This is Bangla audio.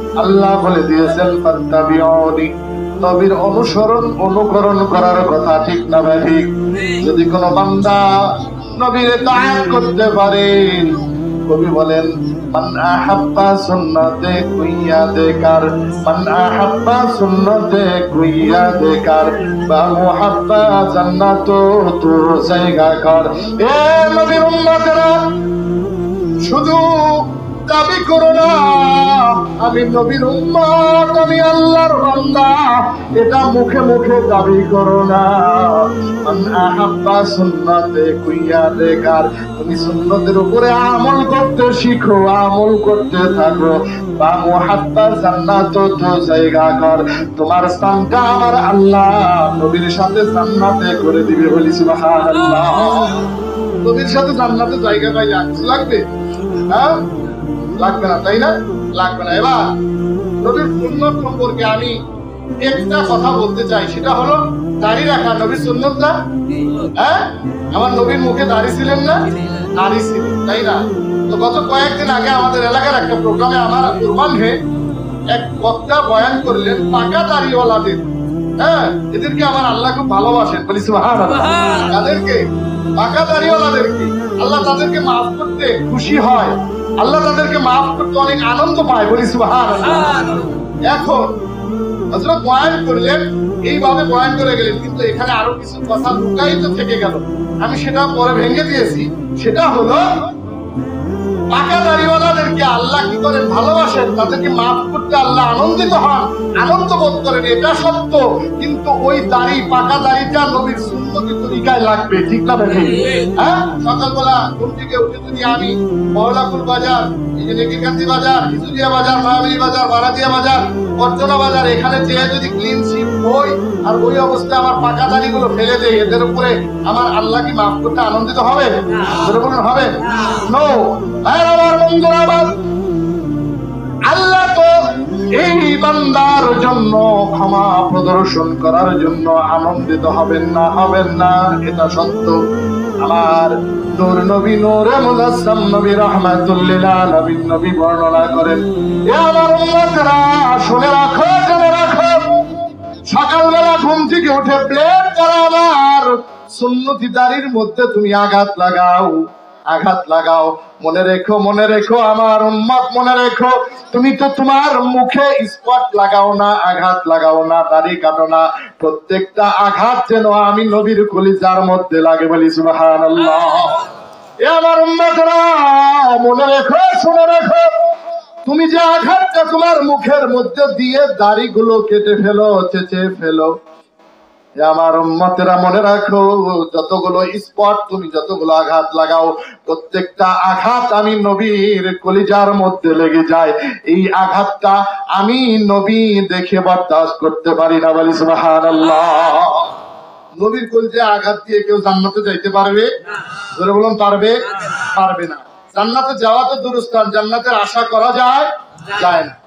আল্লাহ বলে দিয়েছেন ফাত্তাবিউনি, নবীর অনুকরণ করার কথা, ঠিক না ভাই? ঠিক। যদি কোন বান্দা নবীর তাআত করতে পারে, কবি বলেন মান আহাব্বা সুন্নতে কুইয়া দেকার, মান আহাব্বা সুন্নতে কুইয়া দেকার বা মুহাব্বা জান্নাত তোর জায়গা কর। এ নবীর উম্মতেরা, শুধু দাবি করো না আমি নবীর উম্মত, আমি আল্লাহর বান্দা, এটা মুখে মুখে দাবি করো না। মান আহাব্বা সুন্নতে কুইয়া দেকার, তুমি সুন্নতের উপরে আমল করতে শিখো, আমল করতে থাকো। বা মুহাব্বা জান্নাত তো জায়গা কর, তোমার স্থানটা আমার আল্লাহ নবীর সাথে জান্নাতে করে দিবে। বলি সুবহানাল্লাহ। নবীর সাথে জান্নাতে জায়গা পাই লাগবে? হ্যাঁ, লাগবে না, তাই না? লাগবে না। এবার নবীর সুন্নত সম্পর্কে আমি একটা কথা বলতে চাই, সেটা হলো দাড়ি রাখা নবীর সুন্নত না? হ্যাঁ, আমার নবীর মুখে দাড়ি ছিলেন না? দাড়ি ছিলেন, তাই না? তো গত কয়েকদিন আগে আমাদের এলাকার একটা প্রোগ্রামে আমার কুরবান হয়ে এক বক্তা বয়ান করলেন পাকা দাড়িওয়ালাদের। হ্যাঁ, এদেরকে আমার আল্লাহ খুব ভালোবাসেন। বলি সুবহানাল্লাহ। তাদেরকে, পাকা দাড়িওয়ালাদেরকে আল্লাহ তাদেরকে মাফ করতে খুশি হয়, আল্লাহ তাদেরকে মাফ করতে অনেক আনন্দ পায়। বলি সুবহানাল্লাহ। এখন হযরত বয়ান করলেন, এইভাবে বয়ান করে গেলেন, কিন্তু এখানে আরো কিছু কথা লুকায়িত থেকে গেল, আমি সেটা পরে ভেঙে দিয়েছি। সেটা হলো পাকা দাড়িওয়ালাদেরকে আল্লাহ কি করেন? ভালোবাসেন, তাদেরকে মাফ করতে আল্লাহ আনন্দিত হন, আনন্দ বোধ করেন, এটা সত্য। কিন্তু ওই দাড়ি, পাকা দাড়িটা নবীর সুন্নতি তরিকায় লাগবে, ঠিক না ভাই? হ্যাঁ, সকালবেলা ঘুম থেকে উঠে যদি আমি মহলাকুল বাজার, এই যে নেকিকান্দি বাজার, হিজুরিয়া বাজার, মায়াবী বাজার, বারাদিয়া বাজার, বর্জনা বাজার, এখানে যেয়ে যদি ক্লিন শিপ হই আর ওই অবস্থায় আমার পাকা দাড়িগুলো ফেলে দেয়, এদের উপরে আমার আল্লাহ কি মাফ করতে আনন্দিত হবে? হবে? নো। আমার বন্ধুরা, আমার আল্লাহ তো এই বান্দার জন্য ক্ষমা প্রদর্শন করার জন্য আনন্দিত হবেন না? হবেন না, এটা সত্য। আমার নূর নবী, নূরে মুজাসসাম নবী রাহমাতুল লিল আলামিন নবী বর্ণনা করেন, এ আমার উম্মতরা শুনে রাখো, জেনে রাখো, সকালবেলা ঘুম থেকে উঠে ব্লেড করা আমার সুন্নতি দাড়ির মধ্যে তুমি আঘাত লাগাও, আঘাত লাগাও। মনে রেখো, মনে রেখো আমার উম্মত, মনে রেখো, তুমি তো তোমার মুখে স্পট লাগাও না, আঘাত লাগাও না, দাড়ি কাটো না, প্রত্যেকটা আঘাত যেন আমি নবীর কলিজার মধ্যে লাগে। বলি সুবহানাল্লাহ। এ আমার উম্মতরা মনে রেখো, শুনে রেখো, তুমি যে আঘাতটা তোমার মুখের মধ্যে দিয়ে দাড়িগুলো কেটে ফেলো, চেঁচে ফেলো, আমার উম্মতেরা মনে রাখো, যতগুলো স্পট তুমি যতগুলো আঘাত লাগাও, প্রত্যেকটা আঘাত আমি নবীর কলিজার মধ্যে লেগে যায়। এই আঘাতটা আমি নবী দেখে বরদাস্ত করতে পারি না। বলি সুবহানাল্লাহ। নবীর কলিজায় আঘাত দিয়ে কেউ জান্নাতে যাইতে পারবে? জোরে বলুন, পারবে? পারবে না। জান্নাতে যাওয়া তো দূরস্থান, জান্নাতের আশা করা যায়? যায় না।